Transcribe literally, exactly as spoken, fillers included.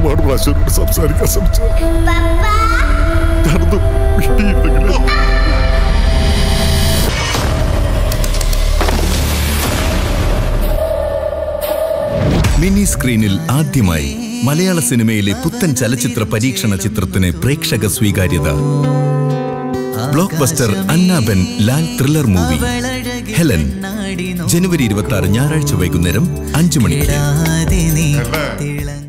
ഒരുപാട് പ്രാവശ്യം സംസാരിക്കാൻ ശ്രമിച്ചു. മിനി സ്ക്രീനിൽ ആദ്യമായി മലയാള സിനിമയിലെ പുത്തൻ ചലച്ചിത്ര പരീക്ഷണ ചിത്രത്തിന് പ്രേക്ഷക സ്വീകാര്യത. Blockbuster Anna Ben Lal thriller movie Helen ജനുവരി ഇരുപത്തി ആറ് ഞായറാഴ്ച വൈകുന്നേരം അഞ്ചു മണിക്ക്.